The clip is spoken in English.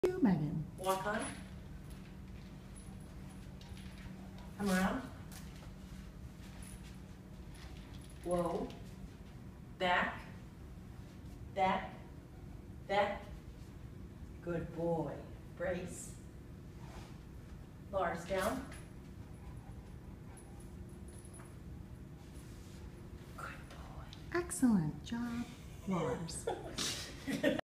You, Megan. Walk on. Come around. Whoa. Back. Back. Back. Good boy. Brace. Lars, down. Good boy. Excellent job, Lars.